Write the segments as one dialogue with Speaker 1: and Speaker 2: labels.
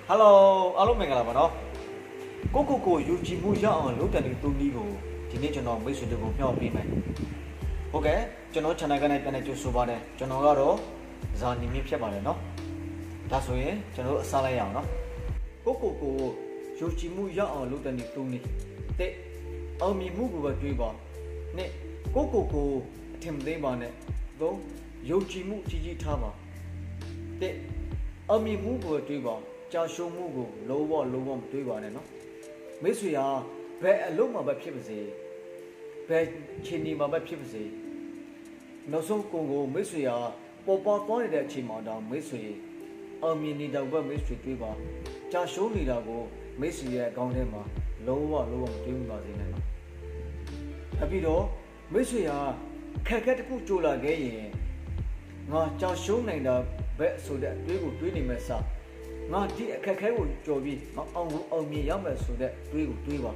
Speaker 1: Hello, alo mình là bạn đó. Cô yêu chỉ mua giá ở lúc tại tôi đi rồi, thì nên cho nó mấy sự được của nhau đi mày. Ok, cho nó chana cái này cho số ba này, cho nó ra đó, giờ nhìn miếng phép vào đây nó. Đã số ấy, cho nó xa lại nhau nó. Cô yêu chỉ mua giá ở lúc tại tôi đi, thế ở miếng mua của tôi bảo, nè, cô thêm đấy bảo này, đó, yêu chỉ mua chỉ thà bảo, thế ở miếng mua của tôi bảo. Cha số mua của lâu vào tuổi vào này nó mấy suy à về lúc mà bắt phim gì về trên đi mà bắt phim gì nó số cùng mấy suy à bao tối để chỉ mà đó mấy suy ở miền đi đâu với mấy suy tuổi vào cha số đi đâu của mấy suy à con thế mà lâu vào tuổi vào gì này nó tại vì đó mấy suy à cái cũng chua là cái gì ngà cha số này là về số để tuổi này mà sao ngà đi cái của cho vi ngà ông mi yam số đấy tuổi vào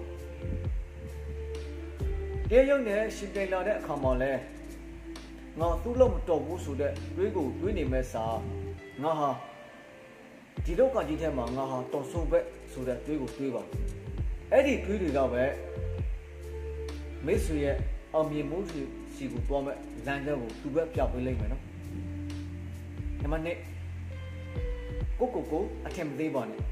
Speaker 1: cái giống này xin cái là đấy không mà lẽ ngà tu lâu một trâu vũ số đấy tuổi này mà sao ngà ha chỉ đâu có gì thêm mà ngà ha tổng số về số đấy tuổi vào ấy thì tuổi nào vậy mấy số ấy ông mi muốn gì của tôi mà làm ra một tu về chọc với lên mà nó nhưng mà này cô thêm gì vào này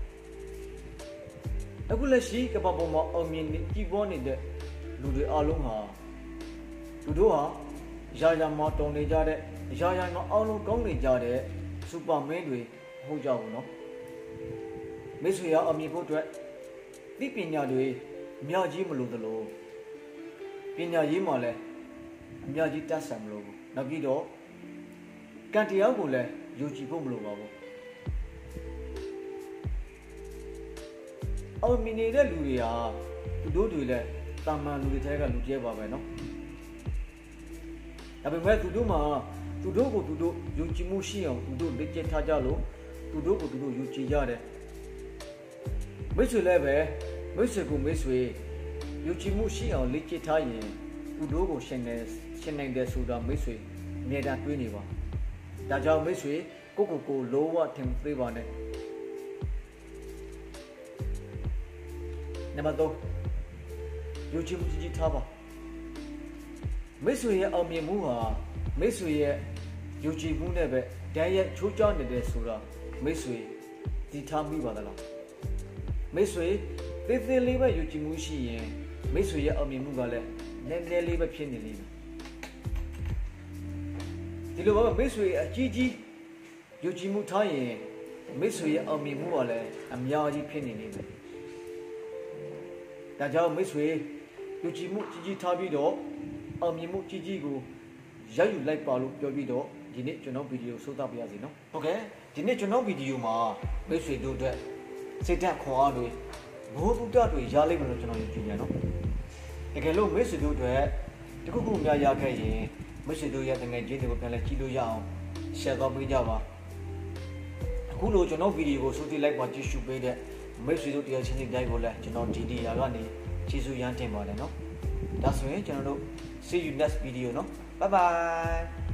Speaker 1: အခုလက်ရှိကပပေါ်မှာအောင်မြင်ကြီးပွားနေတဲ့လူတွေအားလုံးဟာသူတို့ဟာရာမှာတုံနေကြတဲ့ရာမှာအားလုံးကောင်းနေကြတဲ့စူပါမင်းတွေဟုတ်ကြဘူးနော်မိတ်ဆွေရအောင်မြင်ဖို့အတွက်သိပညာတွေအများကြီးမလိုသလိုပညာရေးမှာလည်းအများကြီးတတ်ဆံမလို့ဘူးနောက်ပြီးတော့ကံတရားကိုလည်းယုံကြည်ဖို့မလိုပါဘူးအောင်မြင်နေတဲ့လူတွေဟာသူတို့တွေလည်းတာမန်လူတွေထဲကလူကျဲပါပဲเนาะဒါပေမဲ့သူတို့မှာသူတို့ကိုသူတို့ယုံကြည်မှုရှိအောင်သူတို့လက်ကျထားကြလို့သူတို့ကိုသူတို့ယုံကြည်ကြတယ်မိတ်ဆွေလည်းပဲမိတ်ဆွေကိုမိတ်ဆွေယုံကြည်မှုရှိအောင်လက်ကျထားရင်သူတို့ကိုရှင်နိုင်တယ်ဆိုတာမိတ်ဆွေအမြဲတမ်းတွေးနေပါဒါကြောင့်မိတ်ဆွေကိုလိုဝထင်သေးပါနဲ့နံပါတ်3 YouTube ကြည့်ထားပါမိတ်ဆွေရဲ့အောင်မြင်မှုဟာမိတ်ဆွေရဲ့ယုံကြည်မှုနဲ့ပဲတန်းရဲ့ချိုးချနေတဲ့ဆိုတာမိတ်ဆွေတည်ထားမိပါသလားမိတ်ဆွေသေးသေးလေးပဲယုံကြည်မှုရှိရင်မိတ်ဆွေရဲ့အောင်မြင်မှုကလည်းနည်းနည်းလေးပဲဖြစ်နေလိမ့်မယ်ဒီလိုပါမိတ်ဆွေအကြီးယုံကြည်မှုထားရင်မိတ်ဆွေရဲ့အောင်မြင်မှုကလည်းအများကြီးဖြစ်နေလိမ့်မယ်ဒါကြောင့်မိတ်ဆွေယုံကြည်မှုကြီးထားပြီးတော့အောင်မြင်မှုကြီးကိုရယူလိုက်ပါလို့ပြောပြီးတော့ဒီနေ့ကျွန်တော်ဗီဒီယို收သပါရစေနော်ဟုတ်ကဲ့ဒီနေ့ကျွန်တော်ဗီဒီယိုမှာမိတ်ဆွေတို့အတွက်စိတ်ဓာတ်ခွန်အားတွေဘိုးဘုဒ္ဓတွေရလိမ့်မယ်လို့ကျွန်တော်ယုံကြည်တယ်နော်တကယ်လို့မိတ်ဆွေတို့အတွက်တခုများရခဲ့ရင်မိတ်ဆွေတို့ရဲ့တငယ်ချင်းတွေကိုပြန်လဲကြည့်လို့ရအောင် share သွားပေးကြပါအခုလိုကျွန်တော်ဗီဒီယိုကိုစိုးတိလိုက်ပါကြည့်ရှုပေးတဲ့မိတ်ဆွေတို့တရားချင်းတွေတိုင်းကိုလည်းကျွန်တော်ဒီနေရာကနေကျေးဇူးရမ်းတင်ပါတယ်နော်ဒါဆိုရင်ကျွန်တော်တို့ see you next video နော် bye bye